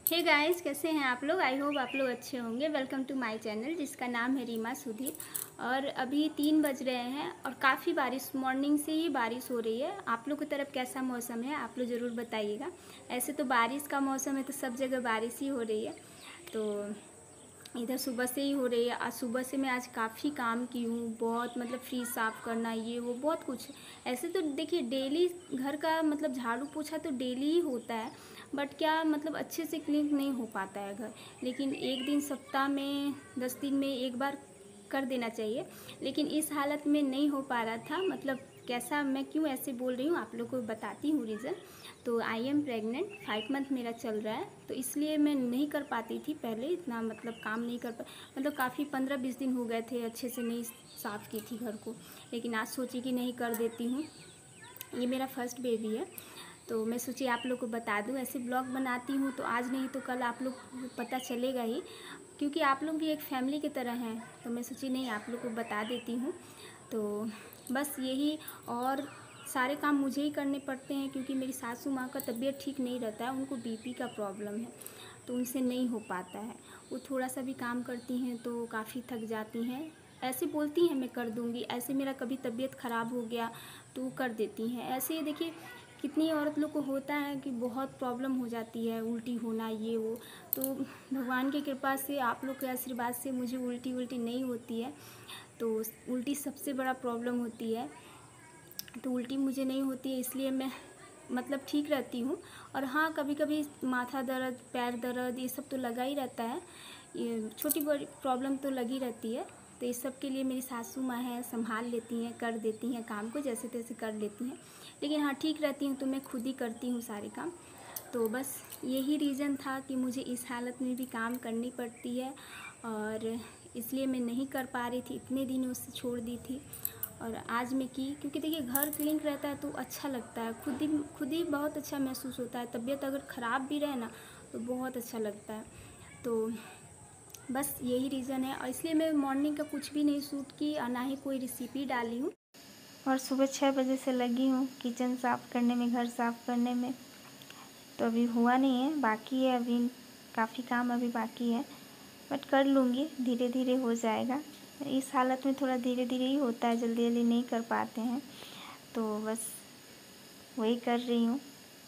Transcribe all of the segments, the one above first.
Hey guys, कैसे हैं आप लोग। आई होप आप लोग अच्छे होंगे। वेलकम टू माय चैनल जिसका नाम है रीमा सुधीर। और अभी 3 बज रहे हैं और काफ़ी बारिश, मॉर्निंग से ही बारिश हो रही है। आप लोग की तरफ कैसा मौसम है आप लोग ज़रूर बताइएगा। ऐसे तो बारिश का मौसम है तो सब जगह बारिश ही हो रही है, तो इधर सुबह से ही हो रही है। आज सुबह से मैं आज काफ़ी काम की हूँ, बहुत मतलब फ्रिज साफ़ करना, ये वो बहुत कुछ। ऐसे तो देखिए डेली घर का मतलब झाड़ू पोछा तो डेली ही होता है, बट क्या मतलब अच्छे से क्लीन नहीं हो पाता है घर। लेकिन एक दिन सप्ताह में 10 दिन में एक बार कर देना चाहिए। लेकिन इस हालत में नहीं हो पा रहा था। मतलब कैसा, मैं क्यों ऐसे बोल रही हूँ आप लोग को बताती हूँ रीज़न। तो आई एम प्रेग्नेंट, 5 मंथ मेरा चल रहा है, तो इसलिए मैं नहीं कर पाती थी पहले इतना, मतलब काम नहीं कर पा, मतलब काफ़ी 15-20 दिन हो गए थे अच्छे से नहीं साफ़ की थी घर को। लेकिन आज सोची कि नहीं कर देती हूँ। ये मेरा फर्स्ट बेबी है, तो मैं सोची आप लोग को बता दूं। ऐसे ब्लॉग बनाती हूँ तो आज नहीं तो कल आप लोग को पता चलेगा ही, क्योंकि आप लोग भी एक फैमिली की तरह हैं। तो मैं सोची नहीं आप लोग को बता देती हूँ। तो बस यही, और सारे काम मुझे ही करने पड़ते हैं क्योंकि मेरी सासू माँ का तबीयत ठीक नहीं रहता है, उनको बीपी का प्रॉब्लम है, तो उनसे नहीं हो पाता है। वो थोड़ा सा भी काम करती हैं तो काफ़ी थक जाती हैं। ऐसे बोलती हैं मैं कर दूँगी, ऐसे मेरा कभी तबीयत ख़राब हो गया तो कर देती हैं। ऐसे देखिए कितनी औरत लोग को होता है कि बहुत प्रॉब्लम हो जाती है, उल्टी होना ये वो। तो भगवान की कृपा से, आप लोग के आशीर्वाद से मुझे उल्टी नहीं होती है। तो उल्टी सबसे बड़ा प्रॉब्लम होती है, तो उल्टी मुझे नहीं होती है, इसलिए मैं मतलब ठीक रहती हूँ। और हाँ, कभी कभी माथा दर्द, पैर दर्द, ये सब तो लगा ही रहता है। ये छोटी बड़ी प्रॉब्लम तो लगी रहती है। तो इस सब के लिए मेरी सासू माँ है, संभाल लेती हैं, कर देती हैं काम को, जैसे तैसे कर लेती हैं। लेकिन हाँ, ठीक रहती हूँ तो मैं खुद ही करती हूँ सारे काम। तो बस यही रीज़न था कि मुझे इस हालत में भी काम करनी पड़ती है, और इसलिए मैं नहीं कर पा रही थी, इतने दिन उससे छोड़ दी थी। और आज मैं की, क्योंकि देखिए घर क्लीन रहता है तो अच्छा लगता है, खुद ही बहुत अच्छा महसूस होता है। तबीयत अगर ख़राब भी रहे ना तो बहुत अच्छा लगता है। तो बस यही रीज़न है, और इसलिए मैं मॉर्निंग का कुछ भी नहीं शूट की और ना ही कोई रेसिपी डाली हूँ। और सुबह 6 बजे से लगी हूँ किचन साफ़ करने में, घर साफ़ करने में। तो अभी हुआ नहीं है, बाकी है, अभी काफ़ी काम अभी बाकी है, बट कर लूँगी, धीरे धीरे हो जाएगा। इस हालत में थोड़ा धीरे धीरे ही होता है, जल्दी जल्दी नहीं कर पाते हैं, तो बस वही कर रही हूँ।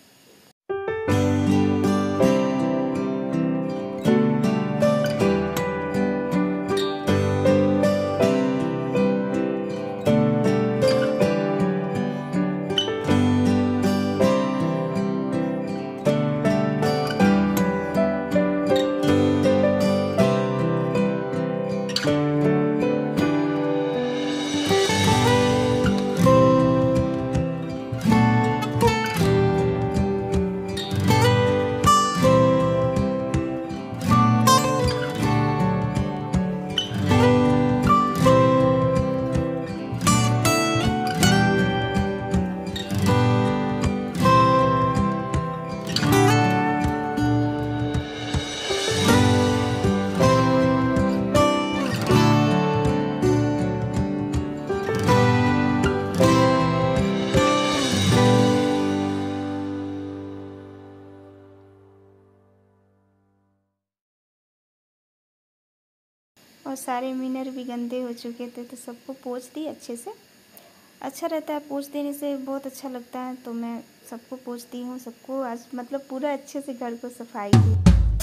और सारे मिनर भी गंदे हो चुके थे तो सबको पोंछ दी अच्छे से। अच्छा रहता है, पोंछ देने से बहुत अच्छा लगता है, तो मैं सबको पोंछ दी हूँ। सबको आज मतलब पूरा अच्छे से घर को सफाई की।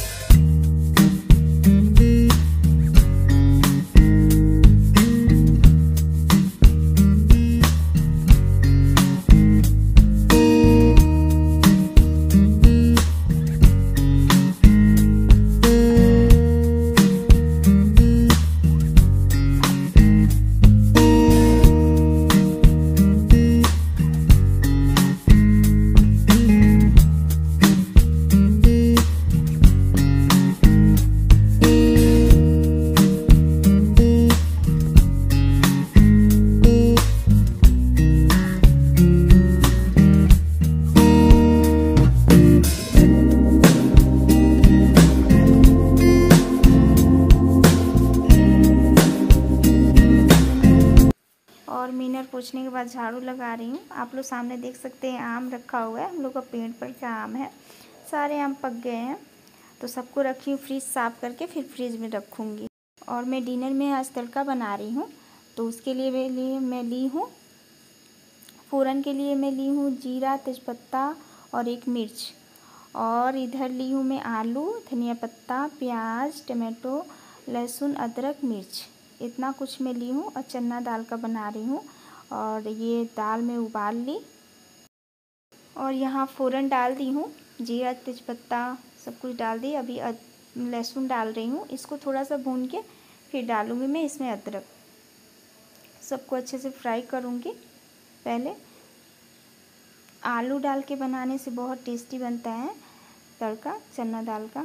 और मीनर पोंछने के बाद झाड़ू लगा रही हूँ। आप लोग सामने देख सकते हैं आम रखा हुआ है, हम लोग का पेड़ पर का आम है, सारे आम पक गए हैं। तो सबको रखी हूँ फ्रिज साफ़ करके, फिर फ्रिज में रखूँगी। और मैं डिनर में आज तड़का बना रही हूँ, तो उसके लिए मैं ली हूँ फ़ोरन के लिए मैं ली हूँ जीरा, तेज़पत्ता और एक मिर्च। और इधर ली हूँ मैं आलू, धनिया पत्ता, प्याज, टमाटो, लहसुन, अदरक, मिर्च, इतना कुछ मैं ली हूँ। और चना दाल का बना रही हूँ। और ये दाल मैं उबाल ली और यहाँ फ़ोरन डाल दी हूँ, जीरा, तेज़पत्ता सब कुछ डाल दी। अभी लहसुन डाल रही हूँ, इसको थोड़ा सा भून के फिर डालूँगी मैं इसमें अदरक। सबको अच्छे से फ्राई करूँगी। पहले आलू डाल के बनाने से बहुत टेस्टी बनता है तड़का चना दाल का,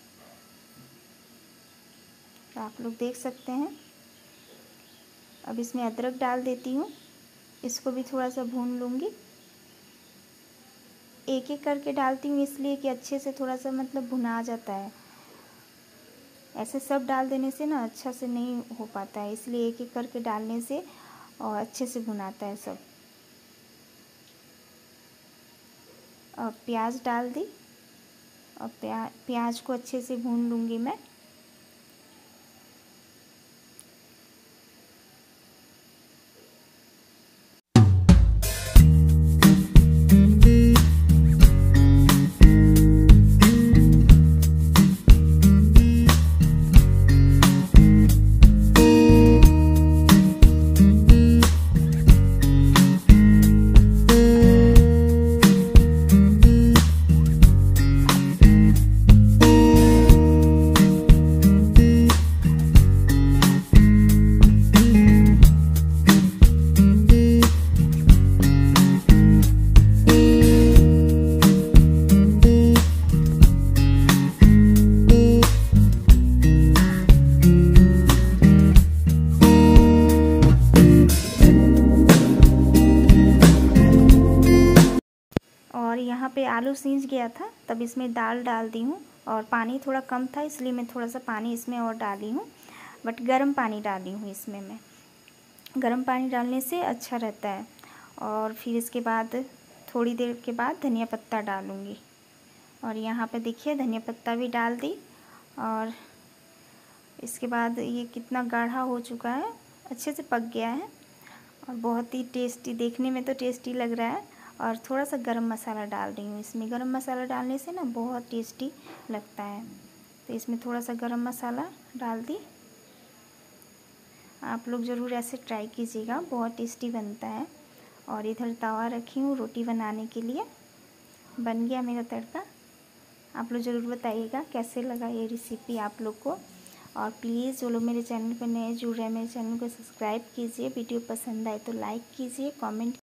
तो आप लोग देख सकते हैं। अब इसमें अदरक डाल देती हूँ, इसको भी थोड़ा सा भून लूँगी। एक एक करके डालती हूँ इसलिए कि अच्छे से थोड़ा सा मतलब भुना जाता है। ऐसे सब डाल देने से ना अच्छा से नहीं हो पाता है, इसलिए एक एक करके डालने से और अच्छे से भुनाता है सब। अब प्याज डाल दी और प्याज को अच्छे से भून लूँगी मैं। और यहाँ पे आलू सीज गया था, तब इसमें दाल डाल दी हूँ। और पानी थोड़ा कम था इसलिए मैं थोड़ा सा पानी इसमें और डाली हूँ, बट गर्म पानी डाली हूँ इसमें मैं। गर्म पानी डालने से अच्छा रहता है। और फिर इसके बाद थोड़ी देर के बाद धनिया पत्ता डालूँगी। और यहाँ पे देखिए धनिया पत्ता भी डाल दी। और इसके बाद ये कितना गाढ़ा हो चुका है, अच्छे से पक गया है और बहुत ही टेस्टी, देखने में तो टेस्टी लग रहा है। और थोड़ा सा गरम मसाला डाल रही हूँ इसमें। गरम मसाला डालने से ना बहुत टेस्टी लगता है, तो इसमें थोड़ा सा गरम मसाला डाल दी। आप लोग ज़रूर ऐसे ट्राई कीजिएगा, बहुत टेस्टी बनता है। और इधर तवा रखी हूँ रोटी बनाने के लिए। बन गया मेरा तड़का। आप लोग ज़रूर बताइएगा कैसे लगा ये रेसिपी आप लोग को। और प्लीज़ जो लोग मेरे चैनल पर नए जुड़ रहे हैं, मेरे चैनल को सब्सक्राइब कीजिए। वीडियो पसंद आए तो लाइक कीजिए, कमेंट